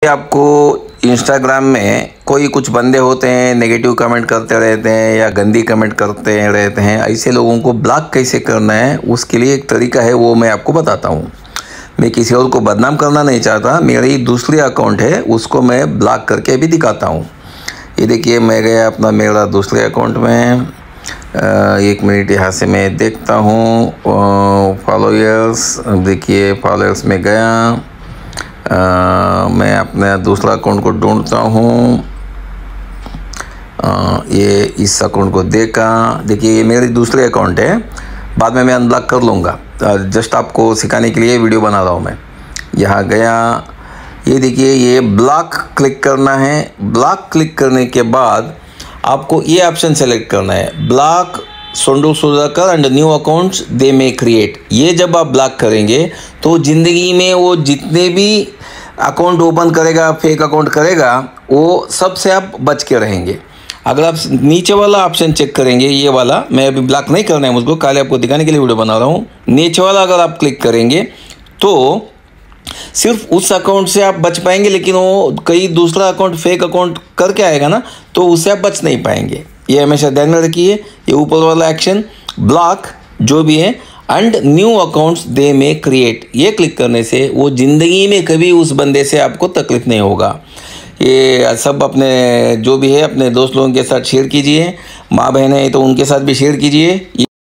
आपको इंस्टाग्राम में कोई कुछ बंदे होते हैं नेगेटिव कमेंट करते रहते हैं या गंदी कमेंट करते रहते हैं, ऐसे लोगों को ब्लॉक कैसे करना है उसके लिए एक तरीका है, वो मैं आपको बताता हूँ। मैं किसी और को बदनाम करना नहीं चाहता, मेरी दूसरी अकाउंट है उसको मैं ब्लॉक करके भी दिखाता हूँ। ये देखिए मैं गया अपना मेरा दूसरे अकाउंट में, एक मिनट यहाँ से मैं देखता हूँ फॉलोअर्स। देखिए फॉलोअर्स में गया, मैं अपने दूसरा अकाउंट को ढूंढता हूँ। ये इस अकाउंट को देखा, देखिए ये मेरी दूसरी अकाउंट है, बाद में मैं अनब्लॉक कर लूँगा। जस्ट आपको सिखाने के लिए वीडियो बना रहा हूँ मैं। यहाँ गया, ये देखिए ये ब्लॉक क्लिक करना है। ब्लॉक क्लिक करने के बाद आपको ये ऑप्शन सेलेक्ट करना है, block Sondu Sudhakar and new accounts they may create. ये जब आप ब्लॉक करेंगे तो ज़िंदगी में वो जितने भी अकाउंट ओपन करेगा, फेक अकाउंट करेगा, वो सब से आप बच के रहेंगे। अगर आप नीचे वाला ऑप्शन चेक करेंगे, ये वाला मैं अभी ब्लॉक नहीं करना है मुझको, खाली आपको दिखाने के लिए वीडियो बना रहा हूँ। नीचे वाला अगर आप क्लिक करेंगे तो सिर्फ उस अकाउंट से आप बच पाएंगे, लेकिन वो कई दूसरा अकाउंट फेक अकाउंट करके आएगा ना, तो उससे आप बच नहीं पाएंगे। ये हमेशा ध्यान में रखिए। ये ऊपर वाला एक्शन ब्लॉक जो भी है एंड न्यू अकाउंट्स दे में क्रिएट, ये क्लिक करने से वो ज़िंदगी में कभी उस बंदे से आपको तकलीफ नहीं होगा। ये सब अपने जो भी है अपने दोस्त लोगों के साथ शेयर कीजिए, माँ बहन है तो उनके साथ भी शेयर कीजिए।